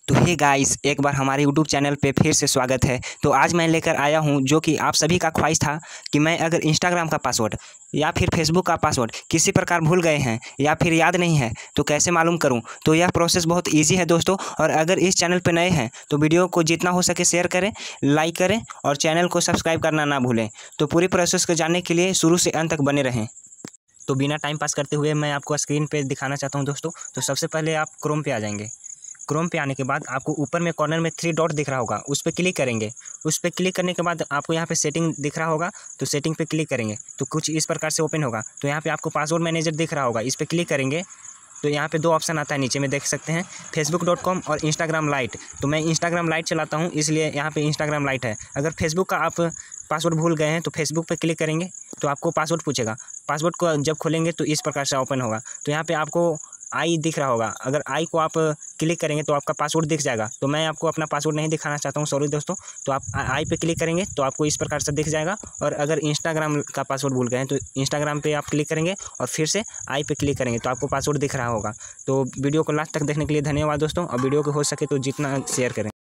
तो hey guys, एक बार हमारे यूट्यूब चैनल पे फिर से स्वागत है। तो आज मैं लेकर आया हूँ जो कि आप सभी का ख्वाहिश था कि मैं अगर इंस्टाग्राम का पासवर्ड या फिर फेसबुक का पासवर्ड किसी प्रकार भूल गए हैं या फिर याद नहीं है तो कैसे मालूम करूँ। तो यह प्रोसेस बहुत ईजी है दोस्तों, और अगर इस चैनल पर नए हैं तो वीडियो को जितना हो सके शेयर करें, लाइक करें और चैनल को सब्सक्राइब करना ना भूलें। तो पूरी प्रोसेस को जानने के लिए शुरू से अंत तक बने रहें। तो बिना टाइम पास करते हुए मैं आपको स्क्रीन पे दिखाना चाहता हूं दोस्तों। तो सबसे पहले आप क्रोम पे आ जाएंगे। क्रोम पे आने के बाद आपको ऊपर में कॉर्नर में 3 डॉट दिख रहा होगा, उस पर क्लिक करेंगे। उस पर क्लिक करने के बाद आपको यहाँ पे सेटिंग दिख रहा होगा, तो सेटिंग पे क्लिक करेंगे तो कुछ इस प्रकार से ओपन होगा। तो यहाँ पे आपको पासवर्ड मैनेजर दिख रहा होगा, इस पर क्लिक करेंगे तो यहाँ पे 2 ऑप्शन आता है, नीचे में देख सकते हैं facebook.com और इंस्टाग्राम लाइट। तो मैं इंस्टाग्राम लाइट चलाता हूँ, इसलिए यहाँ पे इंस्टाग्राम लाइट है। अगर फेसबुक का आप पासवर्ड भूल गए हैं तो फेसबुक पे क्लिक करेंगे तो आपको पासवर्ड पूछेगा। पासवर्ड को जब खोलेंगे तो इस प्रकार से ओपन होगा। तो यहाँ पे आपको आई दिख रहा होगा, अगर आई को आप क्लिक करेंगे तो आपका पासवर्ड दिख जाएगा। तो मैं आपको अपना पासवर्ड नहीं दिखाना चाहता हूँ, सॉरी दोस्तों। तो आप आई पे क्लिक करेंगे तो आपको इस प्रकार से दिख जाएगा। और अगर इंस्टाग्राम का पासवर्ड भूल गए हैं तो इंस्टाग्राम पे आप क्लिक करेंगे और फिर से आई पे क्लिक करेंगे तो आपको पासवर्ड दिख रहा होगा। तो वीडियो को लास्ट तक देखने के लिए धन्यवाद दोस्तों, और वीडियो को हो सके तो जितना शेयर करें।